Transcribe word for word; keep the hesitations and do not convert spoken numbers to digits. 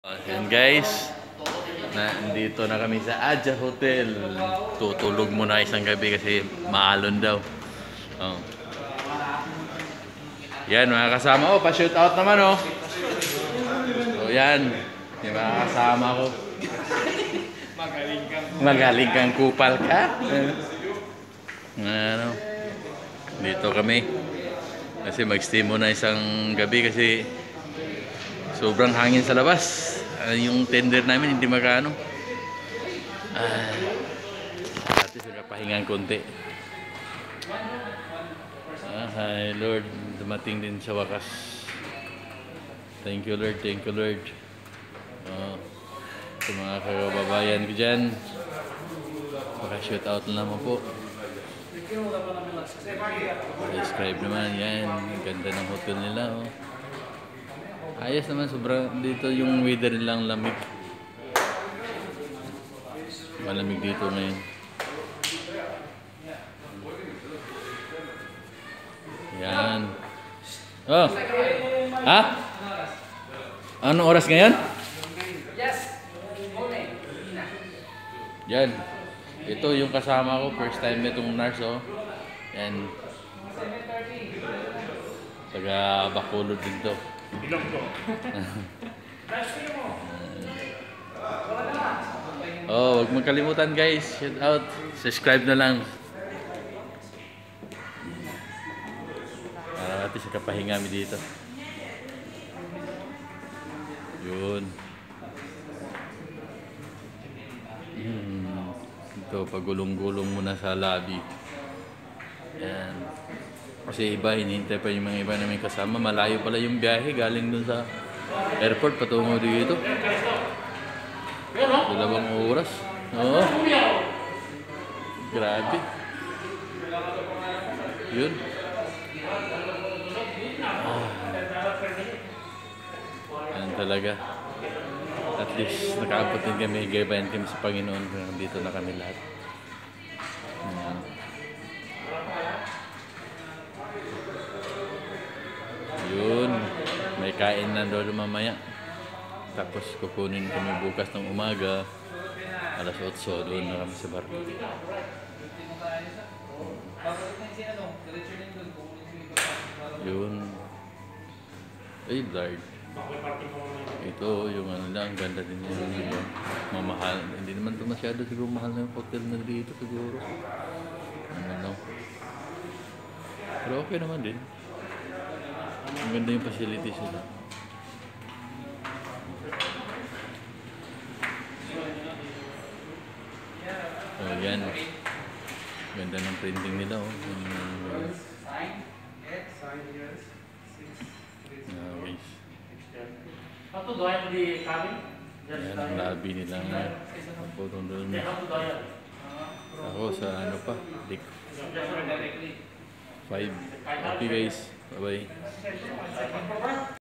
Ayan guys, na dito na kami sa Adja Hotel. Tutulog muna isang gabi kasi maalon daw. Oh. Yan mga kasama, oh, pa-shoot out naman oh. So yan, yung mga kasama ko. Magaling kang Magaling kang kupal ka. Ano, dito kami. Kasi mag-stay muna isang gabi kasi sobrang hangin sa labas. Uh, yung tender namin hindi magkano. Ah, at least nakapahingan konti. Ah, hi Lord, dumating din sa wakas. Thank you Lord, thank you Lord. Uh, sa mga kababayan ko dyan, maka-shoot out na naman po. Subscribe naman, yan. Ganda ng hotel nila oh. Ayos naman, sobrang dito yung weather nilang lamig. Malamig dito ngayon. Yan. Oh. Ha? Anong oras ngayon? Yes. Yan. Ito yung kasama ko, first time itong nurse oh. Yan. Taga Bacolod din to. Bilong ko. Oh, huwag magkalimutan guys. Shout out. Subscribe na lang. Para natin sa kapahinga kami dito. Yun. Hmm. Ito, pagulong-gulong muna sa lobby. Yan. Kasi iba, hinihintay pa yung mga iba namin kasama. Malayo pala yung biyahe galing dun sa airport patungo dito. Dalawang oras. Oo. Grabe. Yun. Ah. Yan talaga. At least nakaabot din kami. Gabayan kami sa Panginoon. Dito na kami lahat. Yan. Yun, may kain na doon mamaya. Tapos kukunin kami bukas ng umaga. Alas otso, doon na kami sa barko. Yun. Ay, Lord. Ito, yung ano lang, ganda din yung mamahal. Hindi naman ito masyado siguro mahal na yung hotel na dito siguro. Ano lang. Pero okay naman din. Ang ganda yung facilities nila. Oh, yan. Ganda ng printing nila oh. Uh, guys. Yan ang lobby nila. Ako doon. Ako sa ano pa? Dick five. Okay guys. Bye bye.